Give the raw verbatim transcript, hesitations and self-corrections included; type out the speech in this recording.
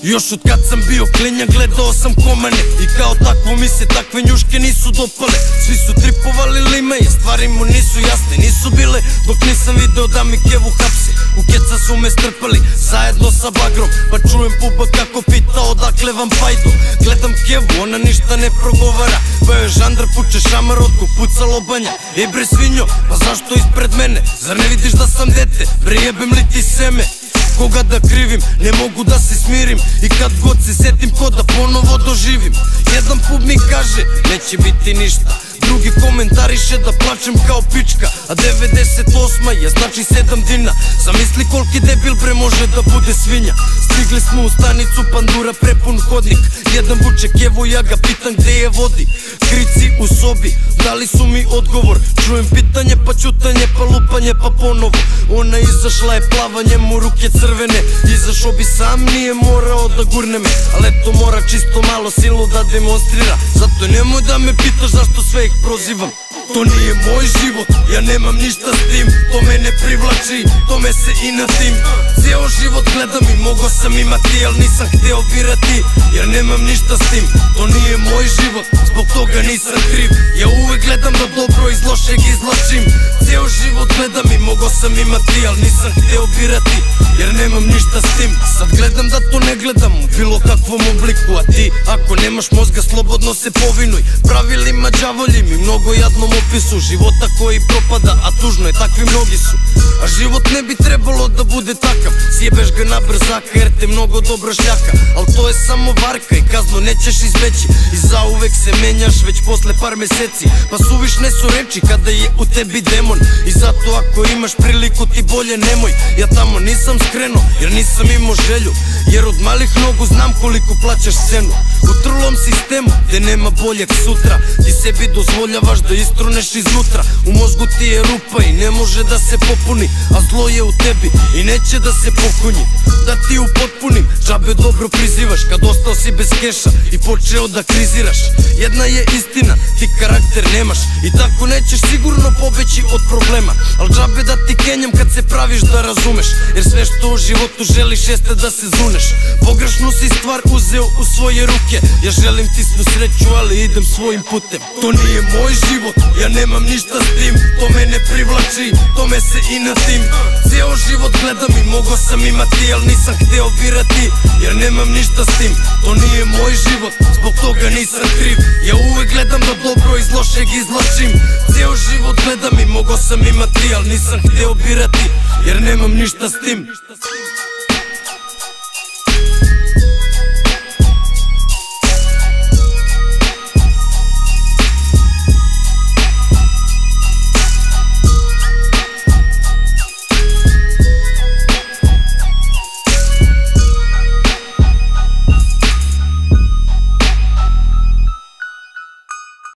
Još od kad sam bio klinja gledao sam komane i kao takvo mi se takve njuške nisu dopale. Svi su tripovali lime, jer stvari mu nisu jasne, nisu bile dok nisam video da mi Kevu hapse. U keca su me strpali zajedno sa bagrom, pa čujem puba kako pita odakle vam pajdo. Gledam Kevu, ona ništa ne progovara, pa joj žandar puče šamar od ko pucalo banja. Ej bre svinjo, pa zašto ispred mene? Zar ne vidiš da sam dete? Bre jebem li ti seme? Koga da krivim, ne mogu da se smirim i kad god se setim ko da ponovo doživim. Jedan pub mi kaže, neće biti ništa, drugi komentariše da plačem kao pička, a devedeset osma je znači sedam dina. Zamisli koliki debil bre može da bude svinja. Stigli smo u stanicu Pandura, prepun hodnik, jedan vuče Kevu, ja ga pitam gde je vodi. Krici u sobi, dali su mi odgovor, čujem pitanje pa ćutanje pa lupanje pa ponovo. Ona izašla je plavanjem u ruke crvene, izašao bi sam, nije morao da gurne me, ali eto mora čisto malo silu da demonstrira. Zato nemoj da me pitaš zašto sve ih prozivam. To nije moj život, ja nemam ništa s tim, to mene privlači, to me se inatim. Cijel život gledam i mogo sam imati, al nisam hteo birati, jer nemam ništa s tim. To nije moj život, zbog toga nisam kriv, ja uvek gledam da dobro iz lošeg izvlačim. Cijel život gledam i mogo sam imati, al nisam hteo birati, jer nemam ništa s tim. Sad gledam da to ne gledam u bilo kakvom obliku, a ti ako nemaš mozga slobodno se povinuj pravilima đavoljim i mnogo jadnom opisu života koji propada, a tužno je, takvi mnogi su. A život ne bi trebalo da bude takav, sjebeš ga na brzaka jer te mnogo dobro šljaka. Al to je samo varka i kaznu nećeš izbeći, i zauvek se menjaš već posle par meseci. Pa suvišne su reči kada je u tebi demon, i zato ako imaš priliku ti bolje nemoj. Ja tamo nisam skrenuo jer nisam imao želju, jer od malih nogu znam koliko plaćaš cenu. U trulom sistemu gde nema boljeg sutra, ti sebi dozvoljavaš da istruneš iznutra. U mozgu ti je rupa i ne može da se popuni, a zlo je u tebi i neće da se pokunji. Da ti upotpunim, džabe dobro prizivaš kad ostao si bez keša i počeo da kriziraš. Jedna je istina, ti karakter nemaš i tako nećeš sigurno pobeći od problema. Al džabe da ti kenjam kad se praviš da razumeš, jer sve što u životu želiš jeste da se zuneš. Pogrešnu si stvar uzeo u svoje ruke, ja želim ti svu sreću ali idem svojim putem. To nije moj život, ja nemam ništa s tim, to mene privlači, to me se inatim. Cijel život gledam i mogo sam imati, al nisam hteo birati, jer nemam ništa s tim. To nije moj život, zbog toga nisam kriv, ja uvek gledam da dobro iz lošeg izvlačim. Cijel život gledam i mogo sam imati, al nisam hteo birati, jer nemam ništa s tim.